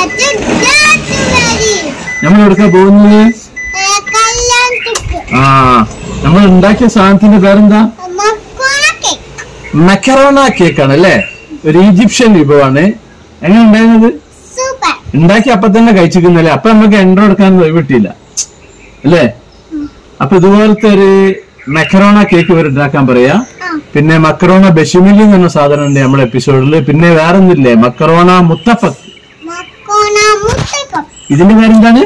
നമ്മൾ എവിടേക്കാ പോകുന്നത്? നമ്മൾ ഉണ്ടാക്കിയ സാധനത്തിന്റെ പേരെന്താ? മക്കറോണ കേക്ക് ആണ് അല്ലേ? ഒരു ഈജിപ്ഷ്യൻ വിഭവമാണ്. എങ്ങനെ ഉണ്ടായിരുന്നത്? ഉണ്ടാക്കി അപ്പൊ തന്നെ കഴിച്ചിരിക്കുന്നല്ലേ? അപ്പൊ നമുക്ക് എൻട്രോ എടുക്കാൻ കിട്ടിയില്ല അല്ലേ? അപ്പൊ ഇതുപോലത്തെ ഒരു മക്കറോണ കേക്ക് ഇവർ ഉണ്ടാക്കാൻ പറയാ. പിന്നെ മക്കറോണ ബെഷമിലി എന്ന് പറഞ്ഞ സാധനം ഉണ്ട് നമ്മുടെ എപ്പിസോഡില്. പിന്നെ വേറൊന്നില്ലേ, മക്കറോണ മുത്തഫത്ത്. ഇതിന്റെ പേരെന്താണ്?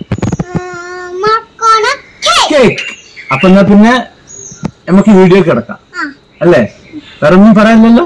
കേക്ക്. അപ്പൊ എന്നാ പിന്നെ നമുക്ക് വീഡിയോ കിടക്കാം അല്ലേ? വേറെ ഒന്നും പറയാനില്ലല്ലോ.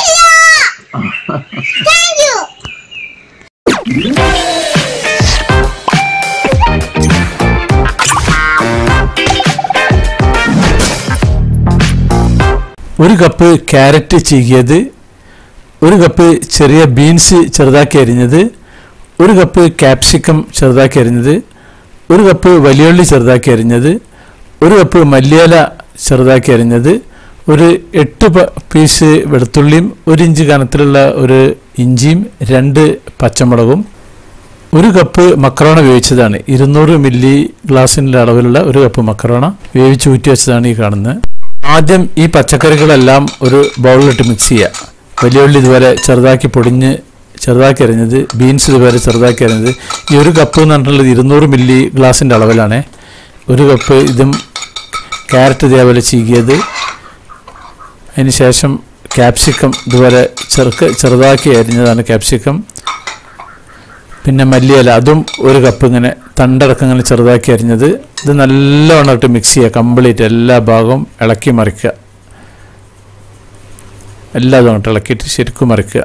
ഒരു കപ്പ് ക്യാരറ്റ് ചീകിയത്, ഒരു കപ്പ് ചെറിയ ബീൻസ് ചെറുതാക്കി അരിഞ്ഞത്, ഒരു കപ്പ് ക്യാപ്സിക്കം ചെറുതാക്കി അരിഞ്ഞത്, ഒരു കപ്പ് വലിയുള്ളി ചെറുതാക്കി അരിഞ്ഞത്, ഒരു കപ്പ് മല്ലിയില ചെറുതാക്കി അരിഞ്ഞത്, ഒരു 8 പീസ് വെളുത്തുള്ളിയും 1 ഇഞ്ച് കനത്തിലുള്ള ഒരു ഇഞ്ചിയും 2 പച്ചമുളകും, ഒരു കപ്പ് മക്കറോണ വേവിച്ചതാണ്. 200 മില്ലി ഗ്ലാസിൻ്റെ അളവിലുള്ള ഒരു കപ്പ് മക്കറോണ വേവിച്ച് ഊറ്റി വെച്ചതാണ് ഈ കാണുന്നത്. ആദ്യം ഈ പച്ചക്കറികളെല്ലാം ഒരു ബൗളിലിട്ട് മിക്സ് ചെയ്യുക. വലിയുള്ളി ഇതുവരെ ചെറുതാക്കി പൊടിഞ്ഞ് ചെറുതാക്കി അരിഞ്ഞത്, ബീൻസ് ഇതുവരെ ചെറുതാക്കി അരിഞ്ഞത്. ഈ ഒരു കപ്പ് എന്ന് പറഞ്ഞിട്ടുള്ളത് 200 മില്ലി ഗ്ലാസിൻ്റെ അളവിലാണ്. ഒരു കപ്പ് ഇതും ക്യാരറ്റ് ഇതേപോലെ ചീകിയത്. അതിന് ശേഷം ക്യാപ്സിക്കം ഇതുവരെ ചെറുതാക്കി അരിഞ്ഞതാണ് ക്യാപ്സിക്കം. പിന്നെ മല്ലിയില അതും ഒരു കപ്പ് ഇങ്ങനെ തണ്ടടക്കം ഇങ്ങനെ ചെറുതാക്കി അരിഞ്ഞത്. ഇത് നല്ലവണ്ണം ഇട്ട് മിക്സ് ചെയ്യുക. കംപ്ലീറ്റ് എല്ലാ ഭാഗവും ഇളക്കി മറിക്കുക. എല്ലാതും അങ്ങോട്ട് ഇളക്കിയിട്ട് ശരിക്കും മറിക്കുക.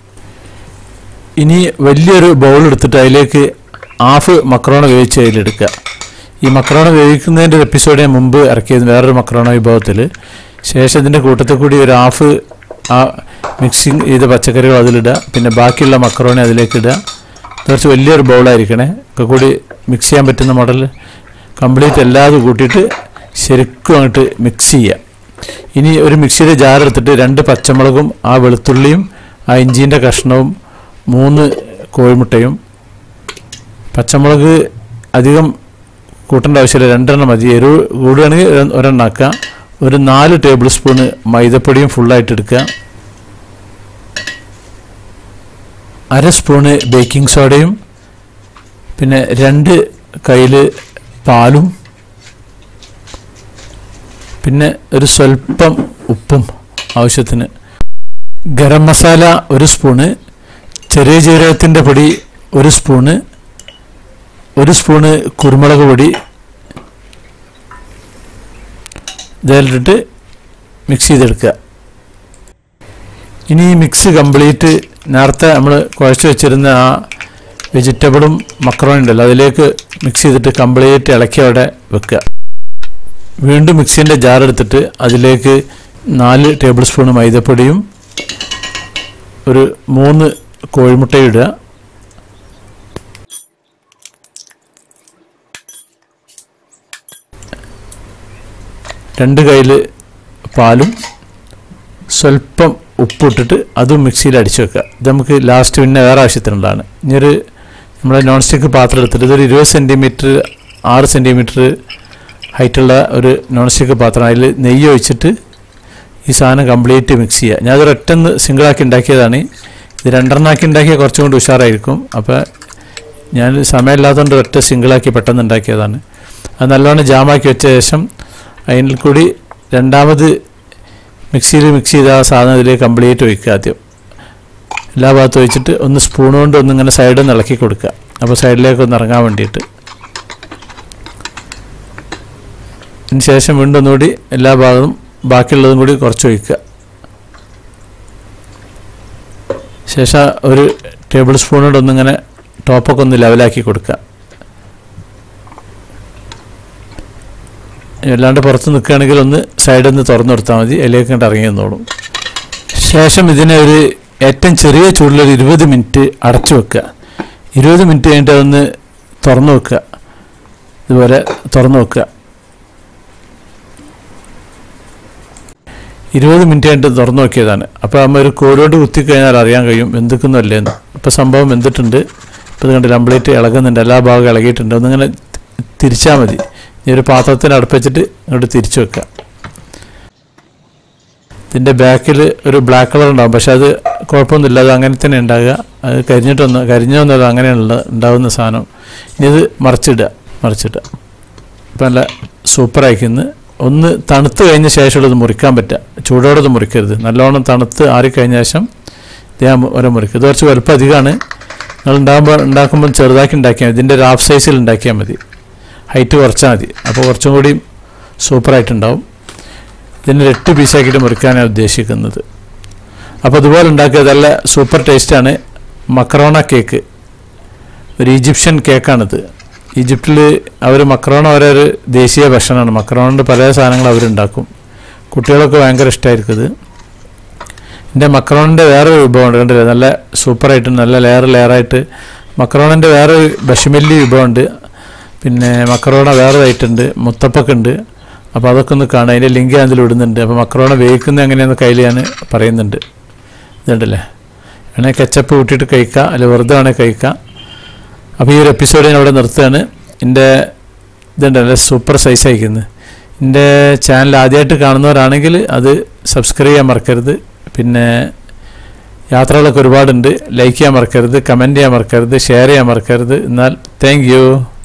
ഇനി വലിയൊരു ബൗൾ എടുത്തിട്ട് അതിലേക്ക് ഹാഫ് മക്കറോണ വേവിച്ച് അതിലെടുക്കുക. ഈ മക്കറോണ വേവിക്കുന്നതിൻ്റെ ഒരു എപ്പിസോഡ് ഞാൻ മുമ്പ് ഇറക്കിയത് വേറൊരു മക്കറോണ വിഭവത്തിൽ. ശേഷം ഇതിൻ്റെ കൂട്ടത്തിൽ കൂടി ഒരു ഹാഫ് മിക്സിങ് ചെയ്ത പച്ചക്കറികൾ അതിലിടുക. പിന്നെ ബാക്കിയുള്ള മക്കറോണ അതിലേക്ക് ഇടുക. കുറച്ച് വലിയൊരു ബൗളായിരിക്കണേ. ഒക്കെ കൂടി മിക്സ് ചെയ്യാൻ പറ്റുന്ന മോഡൽ കംപ്ലീറ്റ് എല്ലാതും കൂട്ടിയിട്ട് ശരിക്കും അങ്ങോട്ട് മിക്സ് ചെയ്യുക. ഇനി ഒരു മിക്സിയുടെ ജാർ എടുത്തിട്ട് 2 പച്ചമുളകും ആ വെളുത്തുള്ളിയും ആ ഇഞ്ചീൻ്റെ കഷ്ണവും 3 കോഴിമുട്ടയും, പച്ചമുളക് അധികം കൂട്ടേണ്ട ആവശ്യമില്ല, 2 എണ്ണം മതി. എരിവ് കൂടുകയാണെങ്കിൽ 1 എണ്ണം ആക്കുക. ഒരു 4 ടേബിൾ സ്പൂണ് മൈദപ്പൊടിയും ഫുള്ളായിട്ട് എടുക്കുക. 1/2 സ്പൂണ് ബേക്കിംഗ് സോഡയും, പിന്നെ 2 കയ്യിൽ പാലും, പിന്നെ ഒരു സ്വല്പം ഉപ്പും ആവശ്യത്തിന്, ഗരം മസാല 1 സ്പൂണ്, ചെറിയ ജീരകത്തിൻ്റെ പൊടി 1 സ്പൂണ്, 1 സ്പൂണ് കുരുമുളക് പൊടി ഇതെല്ലാം മിക്സ് ചെയ്തെടുക്കുക. ഇനി ഈ മിക്സ് കംപ്ലീറ്റ് നേരത്തെ നമ്മൾ കുഴച്ച് വെച്ചിരുന്ന ആ വെജിറ്റബിളും മക്കറോണി ഉണ്ടല്ലോ അതിലേക്ക് മിക്സ് ചെയ്തിട്ട് കംപ്ലീറ്റ് ഇളക്കി അവിടെ വെക്കുക. വീണ്ടും മിക്സിൻ്റെ ജാർ എടുത്തിട്ട് അതിലേക്ക് 4 ടേബിൾ സ്പൂൺ മൈദപ്പൊടിയും ഒരു 3 കോഴിമുട്ടയും ഇടുക. രണ്ട് കയ്യിൽ പാലും സ്വല്പം ഉപ്പിട്ടിട്ട് അതും മിക്സിയിൽ അടിച്ചു വെക്കുക. ഇത് നമുക്ക് ലാസ്റ്റ് പിന്നെ വേറെ ആവശ്യത്തിനുള്ളതാണ്. ഇനിയൊരു നമ്മളെ നോൺ സ്റ്റിക്ക് പാത്രം എടുത്തിട്ട് ഇതൊരു 20 സെൻറ്റിമീറ്റർ 6 സെൻറ്റിമീറ്റർ ഹൈറ്റുള്ള ഒരു നോൺ സ്റ്റിക്ക് പാത്രം, അതിൽ നെയ്യ് ഒഴിച്ചിട്ട് ഈ സാധനം കംപ്ലീറ്റ് മിക്സ് ചെയ്യുക. ഞാൻ അതൊരു ഒറ്റന്ന് സിംഗിളാക്കി ഉണ്ടാക്കിയതാണ്. ഇത് 2 എണ്ണമാക്കി ഉണ്ടാക്കിയാൽ കുറച്ചും കൂടി ഉഷാറായിരിക്കും. അപ്പോൾ ഞാൻ സമയമില്ലാത്തതുകൊണ്ട് ഒറ്റ സിംഗിളാക്കി പെട്ടെന്ന് ഉണ്ടാക്കിയതാണ്. അത് നല്ലോണം ജാമാക്കി വെച്ച ശേഷം അതിൽ കൂടി രണ്ടാമത് മിക്സിയിൽ മിക്സ് ചെയ്ത ആ സാധനം ഇതിലേക്ക് കംപ്ലീറ്റ് ഒഴിക്കുക. ആദ്യം എല്ലാ ഭാഗത്തും ഒഴിച്ചിട്ട് ഒന്ന് സ്പൂൺ കൊണ്ട് ഒന്നിങ്ങനെ സൈഡിൽ നിന്ന് ഇളക്കി കൊടുക്കുക. അപ്പോൾ സൈഡിലേക്ക് ഒന്ന് ഇറങ്ങാൻ വേണ്ടിയിട്ട്. അതിന് ശേഷം വീണ്ടും ഒന്നുകൂടി എല്ലാ ഭാഗവും ബാക്കിയുള്ളതും കൂടി കുറച്ച് ഒഴിക്കുക. ശേഷം ഒരു ടേബിൾ സ്പൂൺ കൊണ്ട് ഒന്നിങ്ങനെ ടോപ്പൊക്കെ ഒന്ന് ലെവലാക്കി കൊടുക്കുക. അല്ലാണ്ട് പുറത്ത് നിൽക്കുകയാണെങ്കിൽ ഒന്ന് സൈഡിൽ നിന്ന് തുറന്നു കൊടുത്താൽ മതി, അതിലേക്ക് കണ്ട് ഇറങ്ങി നിന്നോളും. ശേഷം ഇതിനെ ഒരു ഏറ്റവും ചെറിയ ചൂടിലൊരു 20 മിനിറ്റ് അടച്ചു വെക്കുക. 20 മിനിറ്റ് കഴിഞ്ഞിട്ട് അതൊന്ന് തുറന്നു വെക്കുക. ഇതുപോലെ തുറന്നു വെക്കുക. 20 മിനിറ്റ് കഴിഞ്ഞിട്ട് തുറന്നു നോക്കിയതാണ്. അപ്പോൾ നമ്മൾ ഒരു കോലോട് കുത്തിക്കഴിഞ്ഞാൽ അറിയാൻ കഴിയും വെന്തിക്കുന്നല്ലേന്ന്. ഇപ്പോൾ സംഭവം വെന്തിട്ടുണ്ട്. ഇപ്പോൾ ഇത് കണ്ടില്ല കംപ്ലീറ്റ് ഇളകുന്നുണ്ട്, എല്ലാ ഭാഗവും ഇളകിയിട്ടുണ്ട്. ഒന്നിങ്ങനെ തിരിച്ചാൽ മതി. ഈ ഒരു പാത്രത്തിന് അടുപ്പിച്ചിട്ട് ഇങ്ങോട്ട് തിരിച്ചു വെക്കുക. ഇതിൻ്റെ ബാക്കിൽ ഒരു ബ്ലാക്ക് കളർ ഉണ്ടാകും, പക്ഷെ അത് കുഴപ്പമൊന്നുമില്ല, അത് അങ്ങനെ തന്നെ ഉണ്ടാകുക. അത് കരിഞ്ഞൊന്നുമല്ല, അങ്ങനെയുള്ള ഉണ്ടാകുന്ന സാധനം. ഇനി ഇത് മറിച്ചിടുക. ഇപ്പം നല്ല സൂപ്പറായിക്കുന്നു. ഒന്ന് തണുത്ത് കഴിഞ്ഞ ശേഷമുള്ളത് മുറിക്കാൻ പറ്റുക, ചൂടോടെ ഇത് മുറിക്കരുത്. നല്ലോണം തണുത്ത് ആറിക്കഴിഞ്ഞ ശേഷം ഇതേ വരെ മുറിക്കുക. ഇത് കുറച്ച് വലുപ്പം അധികമാണ്. നിങ്ങൾ ഉണ്ടാക്കുമ്പോൾ ചെറുതാക്കി ഉണ്ടാക്കിയാൽ മതി. ഇതിൻ്റെ ഒരു ഹാഫ് സൈസിൽ ഉണ്ടാക്കിയാൽ മതി, ഹൈറ്റ് കുറച്ചാൽ മതി. അപ്പോൾ കുറച്ചും കൂടി സൂപ്പറായിട്ടുണ്ടാവും. ഇതിന് 8 പീസാക്കിയിട്ട് മുറിക്കാനാണ് ഉദ്ദേശിക്കുന്നത്. അപ്പോൾ അതുപോലെ ഉണ്ടാക്കുക, നല്ല സൂപ്പർ ടേസ്റ്റാണ്. മക്രോണ കേക്ക്, ഒരു ഈജിപ്ഷ്യൻ കേക്കാണിത്. ഈജിപ്തിൽ അവർ മക്രോണ അവരൊരു ദേശീയ ഭക്ഷണമാണ്. മക്രോണിൻ്റെ പല സാധനങ്ങൾ അവരുണ്ടാക്കും. കുട്ടികളൊക്കെ ഭയങ്കര ഇഷ്ടമായിരിക്കും ഇത്. ഇതിൻ്റെ മക്രോണിൻ്റെ വേറൊരു വിഭവമുണ്ട്, കണ്ടില്ലേ, നല്ല സൂപ്പറായിട്ട് നല്ല ലെയറായിട്ട്. മക്രോണിൻ്റെ വേറൊരു ബഷമല്ലി വിഭവമുണ്ട്, പിന്നെ മക്രോണ വേറൊരായിട്ടുണ്ട്, മുത്തപ്പൊക്കെ ഉണ്ട്. അപ്പോൾ അതൊക്കെ ഒന്ന് കാണാം, അതിൻ്റെ ലിങ്ക് ഞാൻ അതിൽ ഇടുന്നുണ്ട്. അപ്പോൾ മക്രോണ വേവിക്കുന്നത് എങ്ങനെയാണെന്ന് കയ്യിൽ ഞാൻ പറയുന്നുണ്ട്. ഇതുണ്ടല്ലേ, വേണമെങ്കിൽ കെച്ചപ്പ് കൂട്ടിയിട്ട് കഴിക്കുക, അല്ലെങ്കിൽ വെറുതെ വേണമെങ്കിൽ കഴിക്കാം. അപ്പോൾ ഈ ഒരു എപ്പിസോഡ് ഞാൻ അവിടെ നിർത്തുകയാണ്. എൻ്റെ ഇതുണ്ടല്ലേ സൂപ്പർ സൈസ് അയക്കുന്നത്. എൻ്റെ ചാനൽ ആദ്യമായിട്ട് കാണുന്നവരാണെങ്കിൽ അത് സബ്സ്ക്രൈബ് ചെയ്യാൻ മറക്കരുത്. പിന്നെ യാത്രകളൊക്കെ ഒരുപാടുണ്ട്. ലൈക്ക് ചെയ്യാൻ മറക്കരുത്, കമൻറ്റ് ചെയ്യാൻ മറക്കരുത്, ഷെയർ ചെയ്യാൻ മറക്കരുത്. എന്നാൽ താങ്ക് യു.